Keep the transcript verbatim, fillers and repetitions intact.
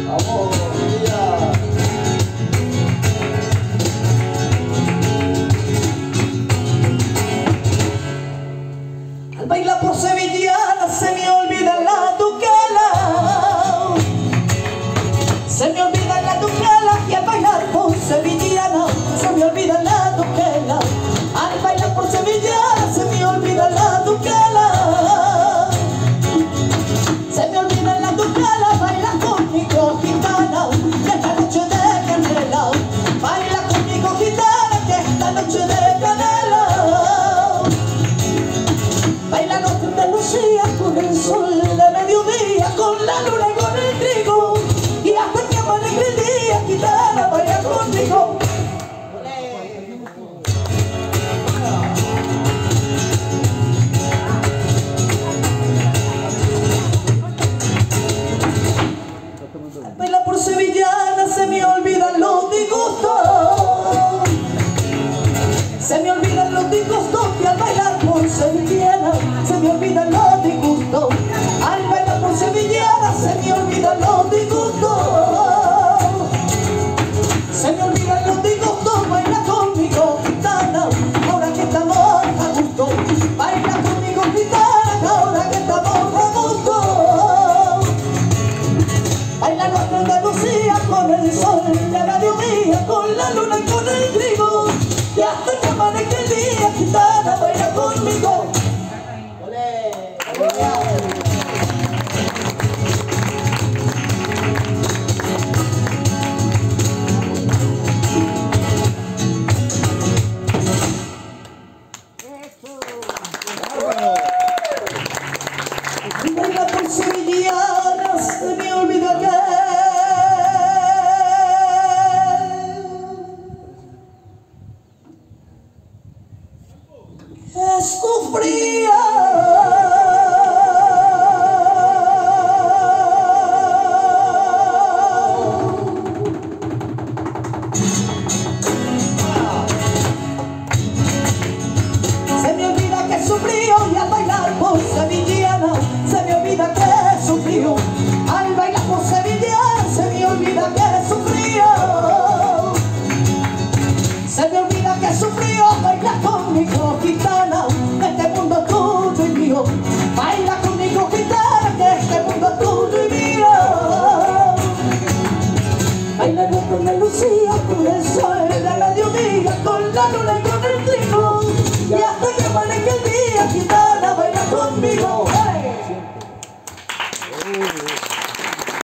Vamos, mira. Al bailar por sevillana se me olvida la ducala. Se me olvida la ducala y al bailar por sevillana se me olvida la ducala. Al bailar por sevillana se me olvida la ducala. Se me olvida la ducala, baila conmigo gitana, que esta noche de canela. Baila conmigo gitana, que esta noche de canela. Baila noche de Lucía con el sol de mediodía, con la luna y con el trigo, y hasta que amanezca el día, gitana, baila conmigo. Baila por sevillana, se me olvidan los disgustos. Se me olvidan los disgustos y al bailar por sevillana se me olvidan los disgustos. Al bailar por sevillana se me olvidan los disgustos. Se me olvidan los disgustos, baila conmigo gitana, ahora que estamos a gusto. Baila conmigo gitana, ahora que estamos a gusto. Baila nuestra Andalucía con el sol de mediodía, con la luna y con el trigo, y hasta que amanezca el día, gitana, baila conmigo.